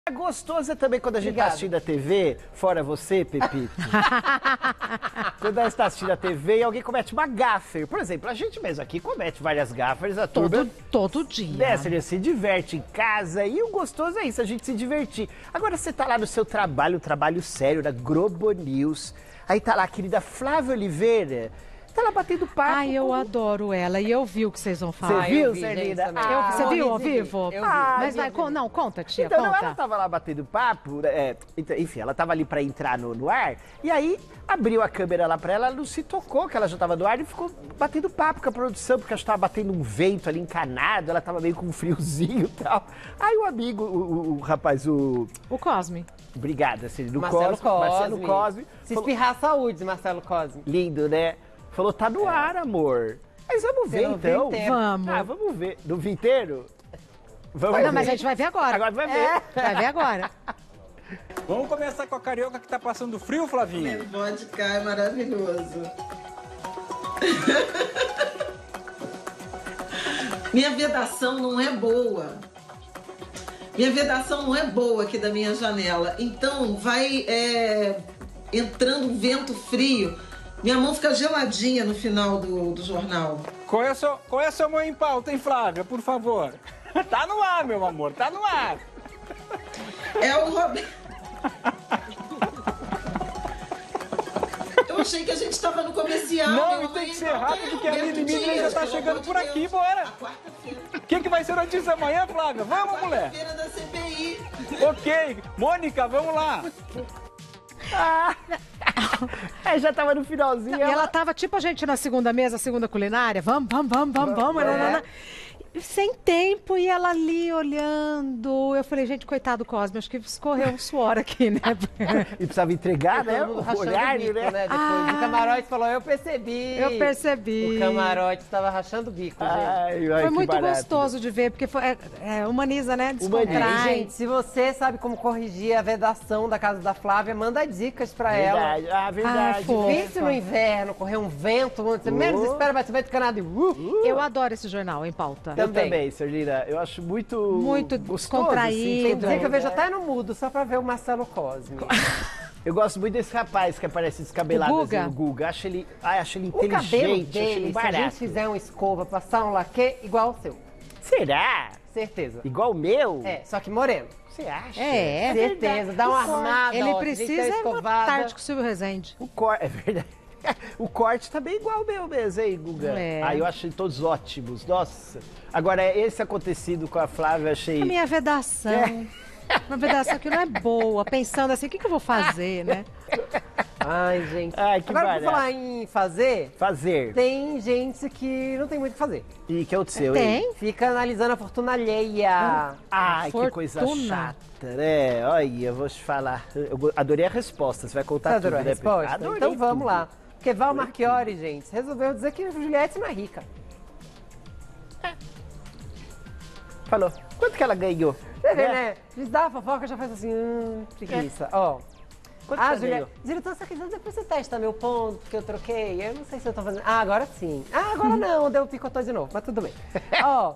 É gostoso também quando a gente tá Obrigada. assistindo a TV, fora você, Pepito. Quando a gente tá assistindo a TV e alguém comete uma gafe. Por exemplo, a gente mesmo aqui comete várias gafes, a turma Todo dia. dessa, a gente se diverte em casa e o gostoso é isso, a gente se divertir. Agora você tá lá no seu trabalho, um trabalho sério, na Globo News, aí tá lá a querida Flávia Oliveira, tá lá batendo papo. Ai, eu adoro ela e eu vi o que vocês vão falar. Você viu, eu vi, gente, Celina? também. Você viu ao vivo? Eu vi. Mas vai, não, conta, tia, Então, não, conta. ela tava lá batendo papo, enfim, ela tava ali pra entrar no ar, e aí abriu a câmera lá pra ela, ela não se tocou que ela já tava no ar e ficou batendo papo com a produção, porque acho que tava batendo um vento ali encanado, ela tava meio com um friozinho e tal. Aí o amigo, o rapaz, O Cosme. obrigado, assim, do Marcelo Marcelo Cosme. Se falou- espirrar, saúde, Marcelo Cosme. Lindo, né? Falou, tá no ar, amor. Mas vamos ver, não viu então. inteiro? Vamos. Ah, vamos ver. No vi inteiro? Vamos Não, ver. mas a gente vai ver agora. Agora vai ver. Vai ver agora. Vamos começar com a carioca que tá passando frio, Flavinho? Meu vodka é maravilhoso. Minha vedação não é boa. Minha vedação não é boa aqui da minha janela. Então vai entrando um vento frio. Minha mão fica geladinha no final do jornal. Qual é a sua mãe em pauta, hein, Flávia? Por favor. Tá no ar, meu amor, tá no ar. É o Roberto. Eu achei que a gente estava no comercial. Não, meu e tem que mãe, ser rápido, que a Roberto Aline Midler já Dias, tá pelo chegando amor de por aqui, Deus. bora. A quarta-feira. O que vai ser notícia amanhã, Flávia? Vamos, mulher. Quarta-feira da CPI. Ok. Mônica, vamos lá. É, já tava no finalzinho. E ela tava tipo a gente na segunda mesa, segunda culinária. Vamos. Sem tempo e ela ali olhando. Eu falei, gente, coitado do Cosme, acho que escorreu um suor aqui, né? E precisava entregar, né? Todo mundo O rachando o horário, bico, né? né? Depois o camarote falou, eu percebi. Eu percebi. O camarote estava rachando o bico, gente. Ai, Foi que muito barato. gostoso de ver, porque foi, humaniza, né? E, Descontrai. gente, se você sabe como corrigir a vedação da casa da Flávia, manda dicas pra ela. Verdade. Ah, verdade. Ah, fofo. né? Difícil no inverno, correr um vento, você menos espera, bate vento canado e Eu adoro esse jornal em pauta. Eu também. também, Serlina. Eu acho muito... Muito gostoso, descontraído. Tem assim, dia que eu vejo até no mudo, só pra ver o Marcelo Cosme. Eu gosto muito desse rapaz que aparece descabelado O Guga? assim, o Guga. Acho ele O cabelo inteligente, acho ele dele, se a barato. gente fizer uma escova, passar um laque, igual o seu. Será? Certeza. Igual o meu? É, só que moreno. Você acha? É Certeza, dá uma armada, Ele ó, precisa jeito é uma escovada. tarde com o Silvio Rezende. O corte, é verdade. O corte tá bem igual o meu mesmo, hein, Guga? É. Ah, eu achei todos ótimos, nossa. Agora, esse acontecido com a Flávia, eu achei... A minha vedação. Uma vedação que não é boa. Pensando assim, o que eu vou fazer, né? Ai, gente. Ai, que Agora, barato. por falar em fazer, Fazer. tem gente que não tem muito o que fazer. E que aconteceu, hein? Tem? Fica analisando a fortuna alheia. Ai, que Fortuna. coisa chata, né? Olha, eu vou te falar. Eu adorei a resposta, você vai contar Você tudo, adorou a né? resposta? Pepe? Adorei Então vamos tudo. lá. Porque Val Marchiori, gente, resolveu dizer que Juliette não é rica. Falou. Quanto que ela ganhou? Você vê, né? Diz da fofoca, já faz assim, preguiça. Ó. Quanto que ela Juliette. ganhou? Diretor, você quiser depois você testa meu ponto que eu troquei. Eu não sei se eu tô fazendo. Ah, agora sim. Ah, agora não, deu picotão de novo, mas tudo bem. Ó,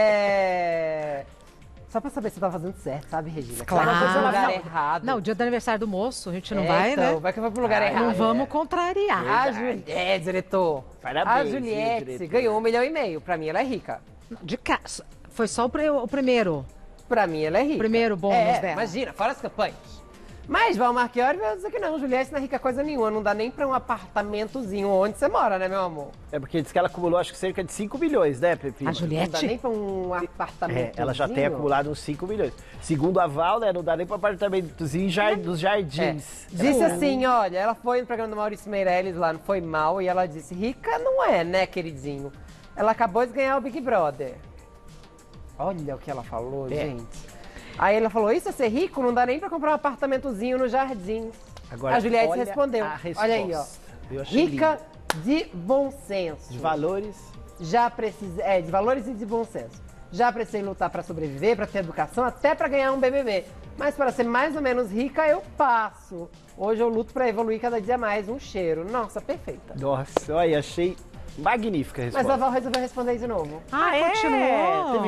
Só pra saber se você tá fazendo certo, sabe, Regina? Claro. Você vai pro lugar Não. errado. Não, o dia do aniversário do moço, a gente não É, vai, então, né? vai que vai pro lugar errado. Não vamos contrariar. A Juliette, diretor. Parabéns, A viu, Juliette diretor? ganhou 1,5 milhão. Pra mim, ela é rica. De casa. Foi só o primeiro. Pra mim, ela é rica. Primeiro bônus dela. Imagina, fora as campanhas. Mas Val Marchiori vai dizer que não, Juliette não é rica coisa nenhuma. Não dá nem pra um apartamentozinho onde você mora, né, meu amor? É porque diz que ela acumulou acho que cerca de 5 milhões, né, Pepe? A Não dá Juliette? nem pra um apartamentozinho. Ela já tem acumulado uns 5 milhões. Segundo a Val, né, não dá nem para apartamentozinho dos jardins. Disse assim, olha, ela foi no programa do Maurício Meirelles lá, não foi mal, e ela disse, rica não é, né, queridinho? Ela acabou de ganhar o Big Brother. Olha o que ela falou, gente. Aí ela falou, isso é ser rico? Não dá nem pra comprar um apartamentozinho no jardim. Agora, A Juliette olha respondeu, a olha aí, ó. resposta. Eu achei Rica lindo. de bom senso. De valores. Já precisa, de valores e de bom senso. Já precisei lutar pra sobreviver, pra ter educação, até pra ganhar um BBB. Mas para ser mais ou menos rica, eu passo. Hoje eu luto pra evoluir cada dia mais. Um cheiro. Nossa, perfeita. Nossa, olha, achei Magnífica Mas resposta. a Val resolveu responder de novo. Continuou.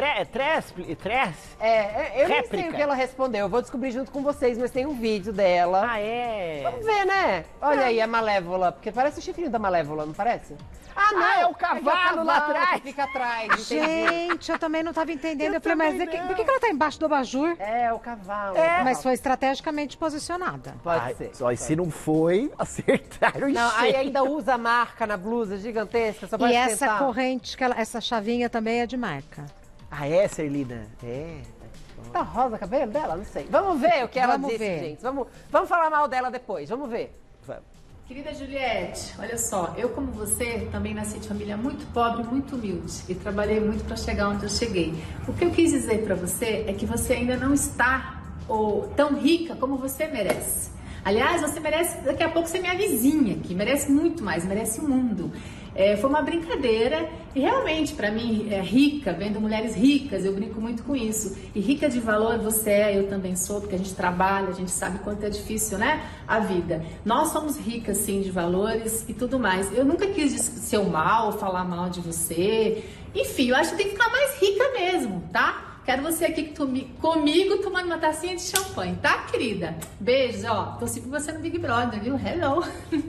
Eu nem sei Réplica. o que ela respondeu. Eu vou descobrir junto com vocês, mas tem um vídeo dela. Vamos ver, né? Olha aí a Malévola, porque parece o chifrinho da Malévola, não parece? Ah, não! é o cavalo lá atrás. que fica atrás, entendi. Gente, eu também não tava entendendo. Eu falei, também mas não. por que ela tá embaixo do abajur? É, o cavalo. Mas foi estrategicamente posicionada. Pode ser. Só se não foi, acertaram Não, em aí cheio. ainda usa a marca na blusa gigantesca, só E pra essa tentar. corrente, essa chavinha também é de marca. Serlina? Tá rosa o cabelo dela? Não sei. Vamos ver o que ela Vamos disse, ver. gente. Vamos falar mal dela depois, vamos ver. Querida Juliette, olha só, eu como você também nasci de família muito pobre, muito humilde e trabalhei muito para chegar onde eu cheguei. O que eu quis dizer para você é que você ainda não está tão rica como você merece. Aliás, você merece, daqui a pouco, ser minha vizinha, que merece muito mais, merece o mundo. Foi uma brincadeira e realmente, para mim, rica, vendo mulheres ricas, eu brinco muito com isso. E rica de valor você eu também sou, porque a gente trabalha, a gente sabe quanto é difícil, né? A vida. Nós somos ricas, sim, de valores e tudo mais. Eu nunca quis ser o mal, falar mal de você. Enfim, eu acho que tem que ficar mais rica mesmo, tá? Quero você aqui comigo tomando uma tacinha de champanhe, tá, querida? Beijos, ó. Torci por você no Big Brother, viu? Hello!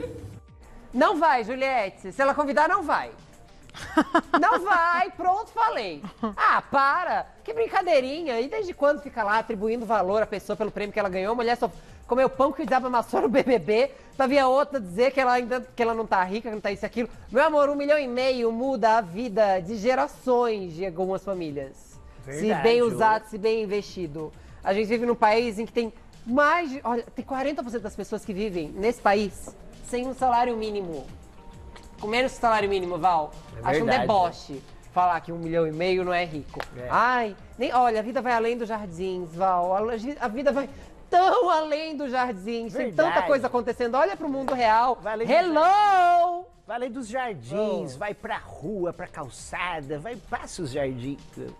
Não vai, Juliette. Se ela convidar, não vai. Não vai, pronto, falei. Ah, para. Que brincadeirinha. E desde quando fica lá atribuindo valor à pessoa pelo prêmio que ela ganhou? A mulher só comeu pão que o diabo amassou no BBB pra vir a outra dizer que ela não tá rica, que não tá isso e aquilo. Meu amor, 1,5 milhão muda a vida de gerações de algumas famílias. Se Verdade, bem ô. usado, se bem investido. A gente vive num país em que tem mais de... Olha, tem 40% das pessoas que vivem nesse país sem um salário mínimo. Com menos que salário mínimo, Val. Acho um verdade, deboche falar que 1,5 milhão não é rico. Ai, olha, a vida vai além dos jardins, Val. A vida vai tão além dos jardins. Tem tanta Verdade. coisa acontecendo. Olha pro mundo real. Vai além dos Hello! Vai além dos jardins, vai pra rua, pra calçada, passa os jardins.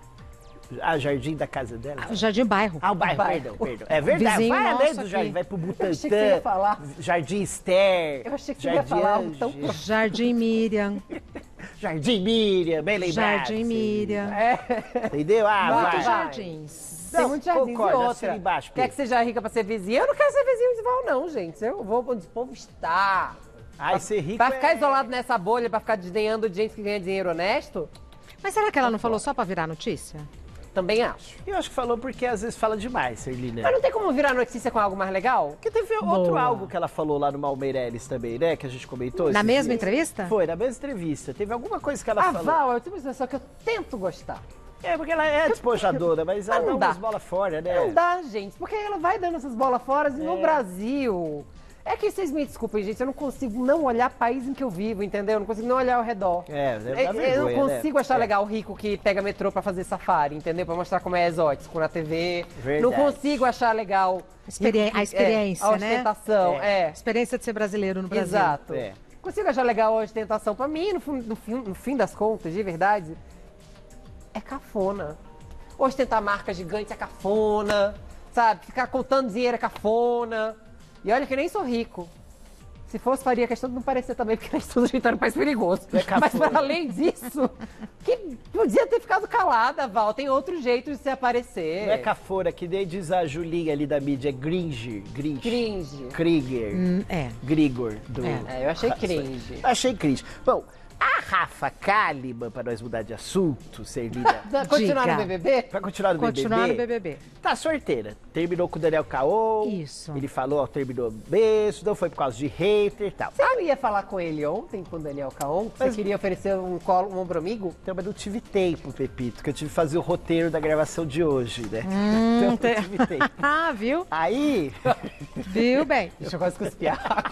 Jardim da casa dela. O Jardim Bairro. O bairro, perdão. É verdade, Vizinho vai além nosso do jardim, aqui. vai pro Eu achei que você ia Butantã, falar. Jardim Esther, Eu achei que você ia Jardim falar um tão Ângela, Jardim Miriam. Jardim Miriam, bem lembrado. Jardim Miriam. Entendeu? Muito Vai. Jardins. Tem Não, muitos jardins concordo, e assina outra. embaixo, Quer Pedro. que seja rica pra ser vizinha? Eu não quero ser vizinho de Val, não, gente. Eu vou onde o povo está. Ai, ser rico Pra ficar é- isolado nessa bolha, pra ficar desdenhando de gente que ganha dinheiro honesto, Mas será que ela não falou só pra virar notícia? também acho. Eu acho que falou porque às vezes fala demais, Serlina. Mas não tem como virar notícia com algo mais legal? Porque teve outro Boa. algo que ela falou lá no Malmeireles também, né? Que a gente comentou. Na esses mesma dias. entrevista? Foi, na mesma entrevista. Teve alguma coisa que ela A falou. Val é o tipo de pessoa que eu tento gostar. É, porque ela é despojadora, mas ela Mas dá não dá. umas bolas fora, né? Não dá, gente, porque ela vai dando essas bolas fora e no Brasil. É que vocês me desculpem, gente, eu não consigo não olhar o país em que eu vivo, entendeu? Eu não consigo não olhar ao redor. Dá Eu vergonha, não consigo né? achar legal o rico que pega metrô pra fazer safari, entendeu? Pra mostrar como é exótico na TV. Verdade. Não consigo achar legal A experiência, a né? ostentação, A experiência de ser brasileiro no Brasil. Exato. É. Consigo achar legal a ostentação. Pra mim, no fim das contas, de verdade, é cafona. Ostentar marca gigante é cafona, sabe? Ficar contando dinheiro é cafona. E olha que eu nem sou rico. Se fosse, faria questão de não parecer também, porque nós estamos gente tá no país perigoso. É cafona. Mas para além disso, que podia ter ficado calada, Val. Tem outro jeito de se aparecer. Não é cafona, que nem diz a Julinha ali da mídia, é Gringe. Cringe. Krieger. Grigor. Do... É, eu achei cringe. Achei cringe. Bom, a Rafa Kalimann, pra nós mudar de assunto, Serlina, Continuar Diga. no BBB? pra continuar no Continuar no BBB, BBB. tá sorteira. Terminou com o Daniel Caon. Isso. Ele falou, ó, terminou mesmo, não foi por causa de hater e tal. Você não ia falar com ele ontem, com o Daniel Caon? Que você queria oferecer um ombro amigo? Então, mas não tive tempo, Pepito, que eu tive que fazer o roteiro da gravação de hoje, né? Então, não tive tempo. Ah, viu? Aí, Viu bem. Deixa eu quase cuspir água.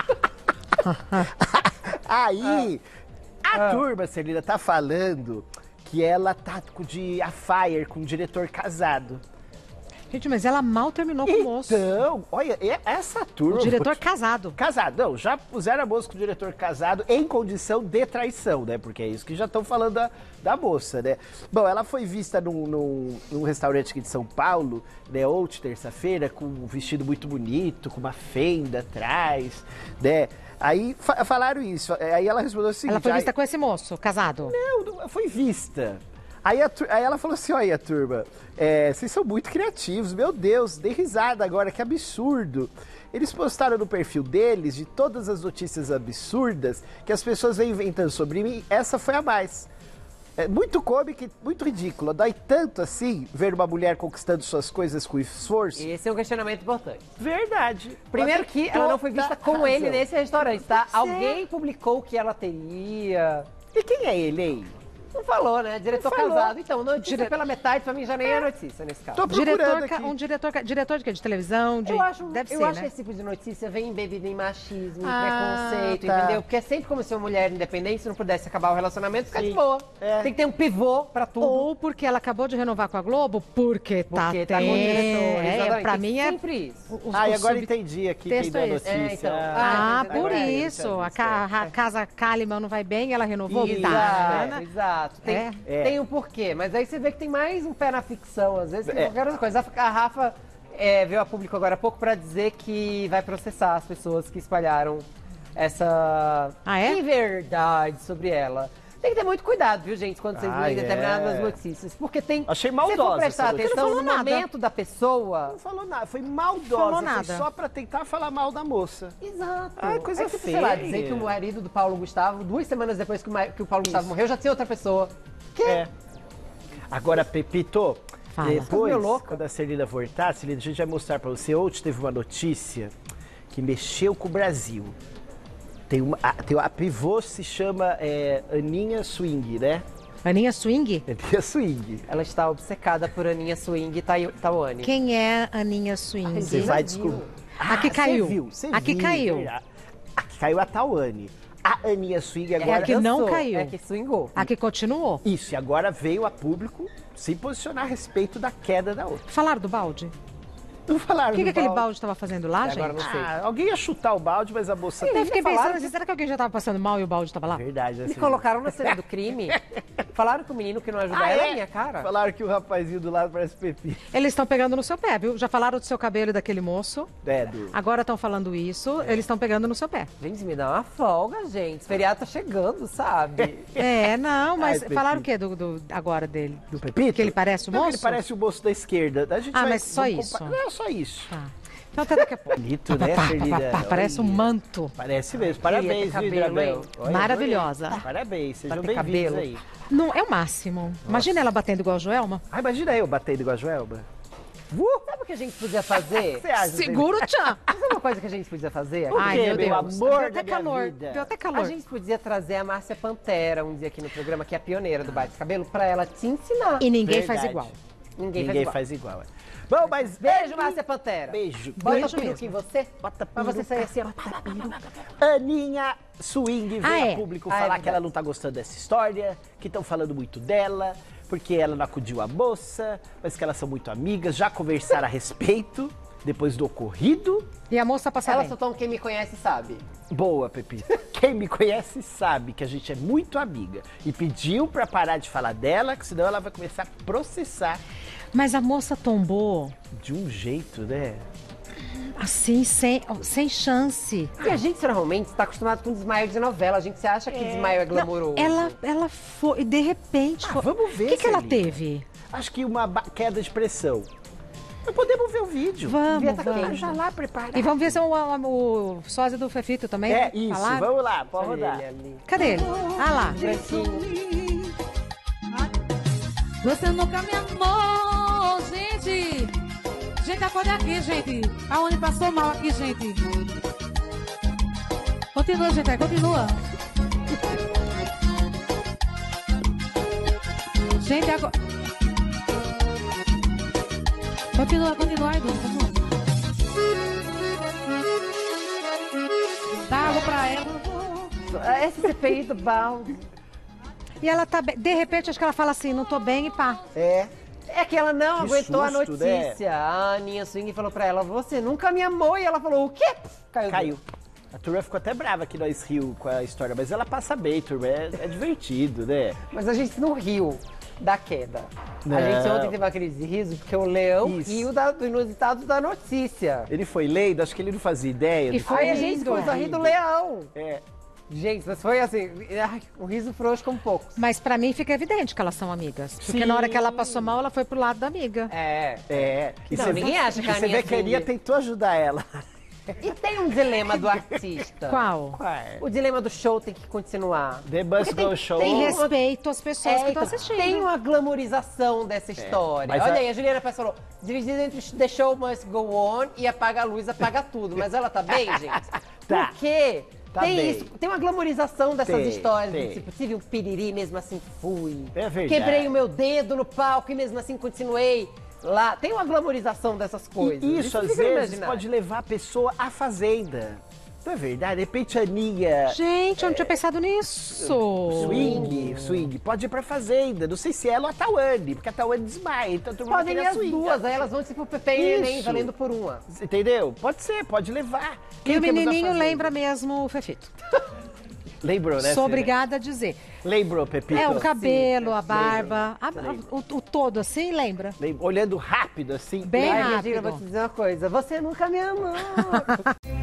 aí, a turma, Celina, tá falando que ela tá de a fire com um diretor casado. Gente, mas ela mal terminou com o moço. Então, olha, essa turma... O diretor casado. Casado, não, já puseram a moça com o diretor casado em condição de traição, né? Porque é isso que já estão falando da moça, né? Bom, ela foi vista num restaurante aqui de São Paulo, né? Ontem, terça-feira, com um vestido muito bonito, com uma fenda atrás, né? Aí falaram isso, aí ela respondeu o seguinte... Ela foi vista com esse moço, casado. Não, foi vista. Aí ela falou assim, olha, turma, vocês são muito criativos, meu Deus, dei risada agora, que absurdo. Eles postaram no perfil deles, de todas as notícias absurdas que as pessoas vêm inventando sobre mim, essa foi a mais. É muito cômica e muito ridícula. Dói tanto assim ver uma mulher conquistando suas coisas com esforço. Esse é um questionamento importante. Verdade. Primeiro que ela não foi vista com ele razão. nesse restaurante, tá? Pois é. Alguém publicou que ela teria. E quem é ele, hein? Não falou, né? Diretor Não falou. casado. Então, notícia pela metade, pra mim já nem é notícia nesse caso. Tô procurando aqui. Diretor de quê? De televisão? Eu acho Deve que ser, esse tipo de notícia vem embebido em machismo, em Ah, preconceito, tá. entendeu? Porque é sempre como se uma mulher independente, se não pudesse acabar o relacionamento, fica de Sim. boa. É. Tem que ter um pivô pra tudo. Ou porque ela acabou de renovar com a Globo, porque tá Porque tá com o diretor. Exatamente. pra Tem mim é... sempre isso. o E agora sub- entendi aqui quem texto deu a é esse. notícia. É, então. Ah, por agora é isso. A casa Kalimann não vai bem, ela renovou? Exato, Tá. exato. Tem, É. tem um porquê, mas aí você vê que tem mais um pé na ficção, às vezes tem É. qualquer outra coisa. A Rafa veio a público agora há pouco pra dizer que vai processar as pessoas que espalharam essa Ah, é? inverdade sobre ela. Tem que ter muito cuidado, viu, gente, quando vocês Ah, leem é. determinadas notícias. Porque tem. Achei Se você maldosa for prestar essa notícia. atenção Não no falou nada. momento da pessoa. Não falou nada, foi maldosa. Falou Foi nada. só pra tentar falar mal da moça. Exato. Ai, coisa tipo, sei lá, feia. dizer que o marido do Paulo Gustavo, 2 semanas depois que o Paulo Gustavo morreu, já tinha outra pessoa. É. Agora, Pepito, Fala. Tá depois, meio louca. quando a Celina voltar, Celina, a gente vai mostrar pra você. Ontem teve uma notícia que mexeu com o Brasil. A pivô se chama Aninha Swing, né? Aninha Swing? Aninha Swing. Ela está obcecada por Aninha Swing e Tawane. Quem é Aninha Swing? Você Ninguém vai viu. descobrir. A que caiu. Você A que viu, caiu. verdade. A que caiu a Tawane. A Aninha Swing agora... a que não Dançou, caiu. É que swingou. A que continuou. Isso, e agora veio a público se posicionar a respeito da queda da outra. Falaram do balde? Não falaram O que do aquele balde estava fazendo lá, Agora gente? não sei. Alguém ia chutar o balde, mas a moça... Eu fiquei falaram pensando assim, será que alguém já estava passando mal e o balde estava lá? Verdade, Me assim. colocaram na cena do crime. Falaram que o menino que não ajudou ela é a minha cara. Falaram que o rapazinho do lado parece Pepi. Eles estão pegando no seu pé, viu? Já falaram do seu cabelo e daquele moço. Du. Agora estão falando isso, eles estão pegando no seu pé. Gente, me dá uma folga, gente. Esse feriado tá chegando, sabe? Não, mas Ai, falaram o Pepito. quê agora dele? Do Pepito? Que ele parece o Não, moço? ele parece o moço da esquerda. A gente mas só vamos isso? Não, só isso. Tá. Então até daqui a pouco. Bonito, né, Celina? Parece um Olha. manto. Parece mesmo. Queria Parabéns, ter viu, cabelo, Dragão? hein? Olha, Maravilhosa. adorei. Parabéns, sejam Pra ter bem-vindos cabelo. aí. Não, é o máximo. Imagina ela batendo igual a Joelma. Ah, imagina eu batendo igual a Joelma. Sabe o que a gente podia fazer? Você acha? Segura o tchan. Sabe uma coisa que a gente podia fazer? O Ai, quê, meu meu Deus. amor Deu da até minha calor. vida? Deu até A calor. gente podia trazer a Márcia Pantera um dia aqui no programa, que é a pioneira do Bate Cabelo, pra ela te ensinar. E ninguém Verdade. faz igual. Ninguém faz Faz igual. Bom, mas... igual. Beijo, Márcia Pantera. Beijo. Bota Beijo peruca mesmo. em você. Bota Pra você sair assim, ó. Aninha Swing veio é? a público Ah, é falar verdade. que ela não tá gostando dessa história, que estão falando muito dela, porque ela não acudiu a moça, mas que elas são muito amigas, já conversaram a respeito, depois do ocorrido. E a moça passa Ela bem. soltou um Quem Me Conhece Sabe. Boa, Pepi. Quem me conhece sabe que a gente é muito amiga. E pediu pra parar de falar dela, que senão ela vai começar a processar Mas a moça tombou de um jeito, né? assim, sem chance. E a gente, normalmente, está acostumado com desmaio de novela. A gente se acha que desmaio é glamouroso. Ela foi, e de repente... foi... vamos ver, O que ela Celina. teve? Acho que uma queda de pressão. Mas podemos ver o vídeo. Vamos, tá vamos. Já lá preparado. E vamos ver se o sósia do Fefito também. É né? isso, Falaram? vamos lá, pode Olha rodar. ele ali. Cadê ele? Ah lá. Branquinho. Você nunca me amou, gente. Gente, acorda aqui, gente. Aonde passou mal aqui, gente. Continua, gente, aí, continua. Gente, agora... Continua, Edu. Continua. Dá água pra ela. Esse CPI do balde. E ela tá bem. De repente, acho que ela fala assim, não tô bem e pá. É. É que ela não Que aguentou a susto, notícia. né? A Aninha Swing falou pra ela, você nunca me amou. E ela falou, o quê? Caiu. A turma ficou até brava que nós riu com a história, mas ela passa bem, turma. É divertido, né? Mas a gente não riu da queda. Não. A gente ontem teve uma crise de riso porque o Leão Isso. riu do inusitado da notícia. Ele foi lendo, acho que ele não fazia ideia. E do foi Aí a que- gente rindo, começou a rir do rindo. Leão. É. Gente, mas foi assim, um riso frouxo com poucos. Mas pra mim fica evidente que elas são amigas. Porque Sim. na hora que ela passou mal, ela foi pro lado da amiga. É. E Não, você ninguém vê- acha que a e você Aninha vê que a Aninha Swing- tentou ajudar ela. E tem um dilema do artista. Qual? O dilema do show tem que continuar. The Bus Porque Go Show. Tem uma- respeito às pessoas que estão então, assistindo. tem uma glamorização dessa história. mas Olha a- aí, a Juliana Paz falou, dividido entre The Show Must Go On e apaga a luz, apaga tudo. Mas ela tá bem, gente? Tá. Porque Tá tem bem. isso, tem uma glamorização dessas Tem, histórias, tem. do tipo, tive um piriri, mesmo assim fui. É verdade. Quebrei o meu dedo no palco e mesmo assim continuei lá. Tem uma glamorização dessas coisas. E isso, às fica no vezes, imaginário. pode levar a pessoa à fazenda. Não é verdade? De repente, a Aninha... Gente, eu não tinha pensado nisso. Swing, pode ir pra fazenda. Não sei se ela ou a Tawane, porque a Tawane desmaia. Então, todo mundo Podem ir queria as swing. duas, aí elas vão tipo Pepe e Neném Isso. valendo por uma. Entendeu? Pode ser, pode levar. E Quem o temos na menininho fazenda? lembra mesmo o Fefito. Lembrou, né? Sou Fê? obrigada a dizer. Lembrou, Pepito? É, o cabelo, Sim, a barba, lembro. o todo assim, lembra? Olhando rápido, assim. Bem Ai, minha rápido. filha, eu vou te dizer uma coisa. Você nunca me amou.